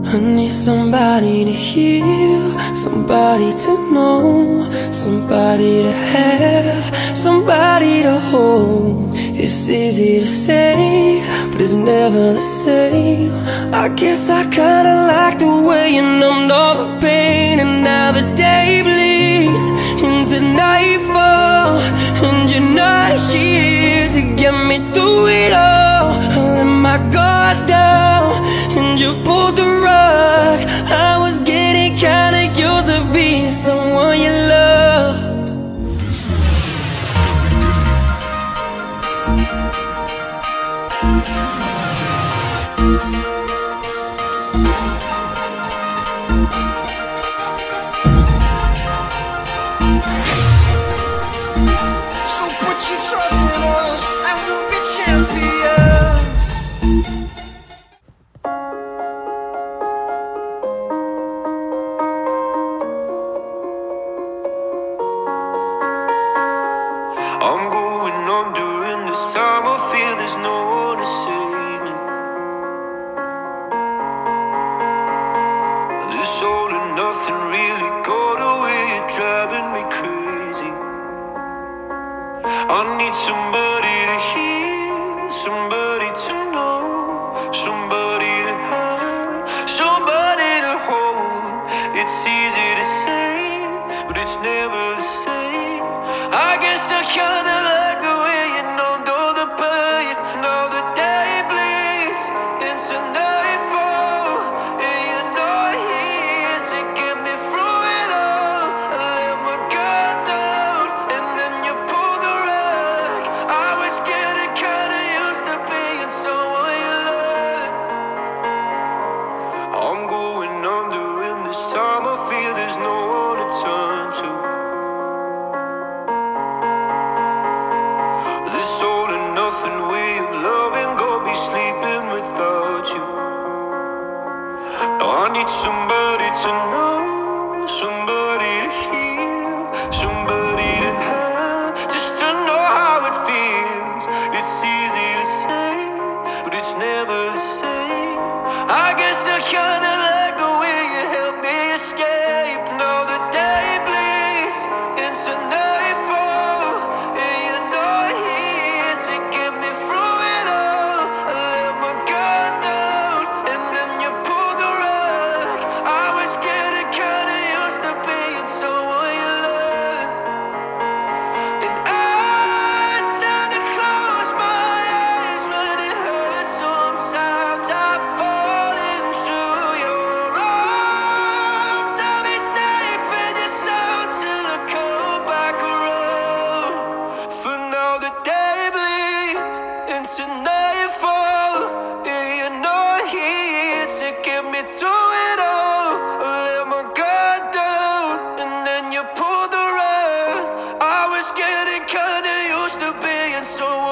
I need somebody to heal, somebody to know, somebody to have, somebody to hold. It's easy to say, but it's never the same. I guess I kinda like the way you numbed all the pain. And now the day bleeds into nightfall, and you're not here to get me through it all. I let my guard down, and you pulled the rug. I was getting kinda used to being someone you love. So put your trust in us, and we'll be champions. I'm going under in this time. I feel there's no one to save me. This all and nothing really got away, you're driving me crazy. I need somebody to hear, somebody to know, somebody to have, somebody to hold. It's easy to say, but it's never the same. I guess I kinda like the way you numbed all the pain. Now the day bleeds into nightfall, and you're not here to get me through it all. I let my guard down, and then you pulled the rug. I was getting kinda used to being someone you loved. I'm going under in this time. I feel there's no one to turn to. This all and nothing way of loving, go be sleeping without you. Now I need somebody to know, somebody to hear, somebody to have, just to know how it feels. It's easy to say, but it's never the same. I guess I kinda like the way you help me escape. Now the day bleeds into nightfall, and you're not here to get me through it all. I let my guard down, and then you pulled the rug. I was getting kinda used to being someone you loved. And I tend to close my eyes when it hurts. Sometimes I fall into your arms. I'll be safe in your sound till I come back around. For now the day bleeds into nightfall, and you're not here to get me through it all. I let my guard down, and then you pulled the rug. I was getting kinda used to being so